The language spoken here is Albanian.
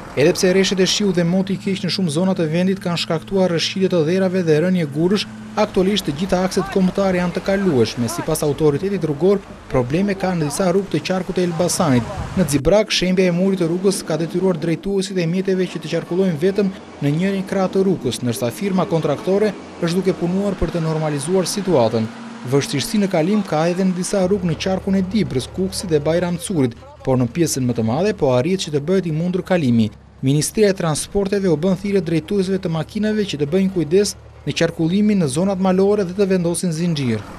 Edhe pse rreshet e shiut dhe moti i keq në shumë zona të vendit kanë shkaktuar rrëshqitje të dherave dhe rënje gurësh, aktualisht të gjitha akset kombëtar janë të kalueshme. Sipas autoritetit rrugor, probleme ka në disa rrugë të qarkut të Elbasanit. Në Xibrak, shembja e murit të rrugës ka detyruar drejtuesit e mjeteve që të qarkullojnë vetëm në njërin krah të rrugës, ndërsa firma kontraktore është duke punuar për të normalizuar situatën. Vështirësi në kalim ka edhe në disa rrugë në qarkun e Dibrës, Kukësit dhe Bajramcurit, por në pjesën më të madhe po arrihet që të bëhet i mundur kalimi. Ministria e Transporteve u bën thirrje drejtuesve të makinave që të bëjnë kujdes në qarkullimin në zonat malore dhe të vendosin zinxhir.